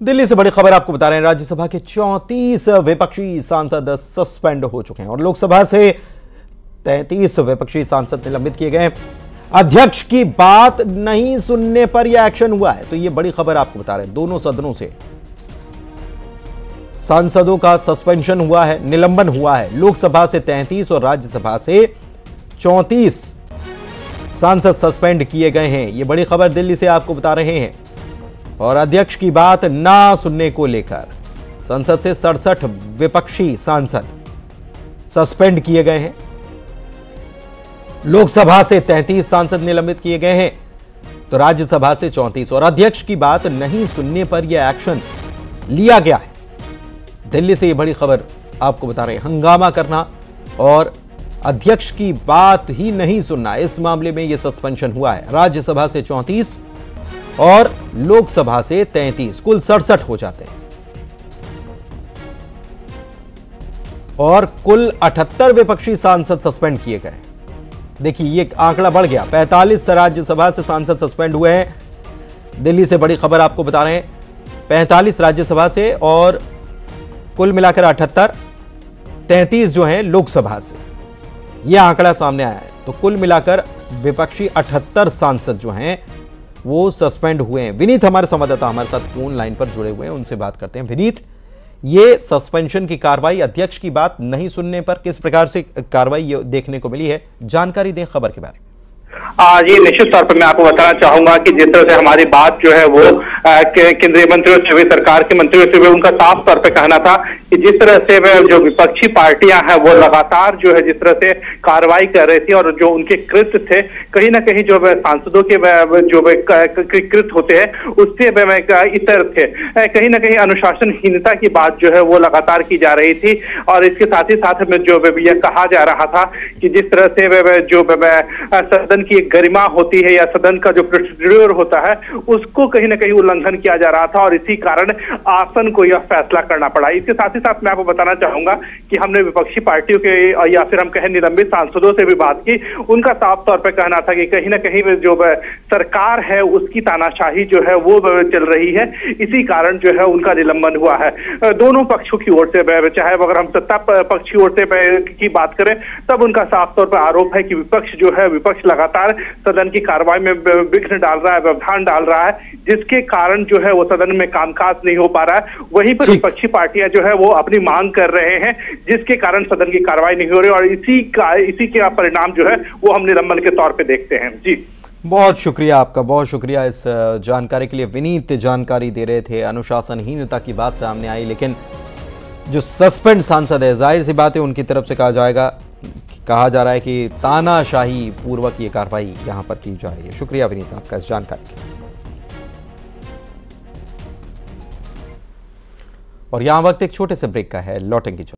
दिल्ली से बड़ी खबर आपको बता रहे हैं। राज्यसभा के 34 विपक्षी सांसद सस्पेंड हो चुके हैं और लोकसभा से 33 विपक्षी सांसद निलंबित किए गए। अध्यक्ष की बात नहीं सुनने पर यह एक्शन हुआ है। तो यह बड़ी खबर आपको बता रहे हैं। दोनों सदनों से सांसदों का सस्पेंशन हुआ है, निलंबन हुआ है। लोकसभा से 33 और राज्यसभा से 34 सांसद सस्पेंड किए गए हैं। यह बड़ी खबर दिल्ली से आपको बता रहे हैं। और अध्यक्ष की बात ना सुनने को लेकर संसद से 67 विपक्षी सांसद सस्पेंड किए गए हैं। लोकसभा से 33 सांसद निलंबित किए गए हैं तो राज्यसभा से 34 और अध्यक्ष की बात नहीं सुनने पर यह एक्शन लिया गया है। दिल्ली से यह बड़ी खबर आपको बता रहे हैं। हंगामा करना और अध्यक्ष की बात ही नहीं सुनना, इस मामले में यह सस्पेंशन हुआ है। राज्यसभा से 34 और लोकसभा से 33, कुल 67 हो जाते हैं और कुल 78 विपक्षी सांसद सस्पेंड किए गए। देखिए ये आंकड़ा बढ़ गया। 45 राज्यसभा से सांसद सस्पेंड हुए हैं। दिल्ली से बड़ी खबर आपको बता रहे हैं। 45 राज्यसभा से और कुल मिलाकर 78, 33 जो हैं लोकसभा से। यह आंकड़ा सामने आया है। तो कुल मिलाकर विपक्षी 78 सांसद जो हैं वो सस्पेंड हुए हैं। विनीत हमारे संवाददाता हमारे साथ फोन लाइन पर जुड़े हुए हैं, उनसे बात करते हैं। विनीत, ये सस्पेंशन की कार्रवाई अध्यक्ष की बात नहीं सुनने पर किस प्रकार से कार्रवाई देखने को मिली है, जानकारी दें खबर के बारे में। जी निश्चित तौर पर मैं आपको बताना चाहूंगा कि जिस तरह से हमारी बात जो है वो केंद्रीय मंत्रियों से भी, सरकार के मंत्रियों से भी उनका साफ तौर पे कहना था कि जिस तरह से जो विपक्षी पार्टियां हैं वो लगातार जो है जिस तरह से कार्रवाई कर रही थी और जो उनके कृत्य थे कहीं ना कहीं जो सांसदों के जो कृत्य होते हैं उससे इतर थे। कहीं ना कहीं अनुशासनहीनता की बात जो है वो लगातार की जा रही थी और इसके साथ ही साथ में जो यह कहा जा रहा था कि जिस तरह से जो सदन की गरिमा होती है या सदन का जो प्रोसीड्यूर होता है उसको कहीं ना कहीं उल्लंघन किया जा रहा था और इसी कारण आसन को यह फैसला करना पड़ा। इसके साथ ही साथ मैं आपको बताना चाहूंगा कि हमने विपक्षी पार्टियों के या फिर हम कहें निलंबित सांसदों से भी बात की। उनका साफ तौर पर कहना था कि कहीं ना कहीं जो सरकार है उसकी तानाशाही जो है वो चल रही है, इसी कारण जो है उनका निलंबन हुआ है। दोनों पक्षों की ओर से, चाहे अगर हम सत्ता पक्ष की ओर से की बात करें तब उनका साफ तौर पर आरोप है कि विपक्ष जो है लगातार सदन की कार्रवाई में विघ्न डाल रहा है, व्यवधान डाल रहा है, जिसके कारण जो है वो सदन में कामकाज नहीं हो पा रहा है। वहीं पर विपक्षी पार्टियां जो है वो अपनी मांग कर रहे हैं जिसके कारण सदन की कार्रवाई नहीं हो रही और इसी के परिणाम जो है वो हम निलंबन के तौर पे देखते हैं। जी बहुत शुक्रिया आपका, बहुत शुक्रिया इस जानकारी के लिए। विनीत जानकारी दे रहे थे। अनुशासनहीनता की बात सामने आई, लेकिन जो सस्पेंड सांसद है जाहिर सी बात है उनकी तरफ से कहा जा रहा है कि तानाशाही पूर्वक ये कार्रवाई यहां पर की जा रही है। शुक्रिया विनीत आपका इस जानकारी के लिए। और यहां वक्त एक छोटे से ब्रेक का है, लौटेंगे।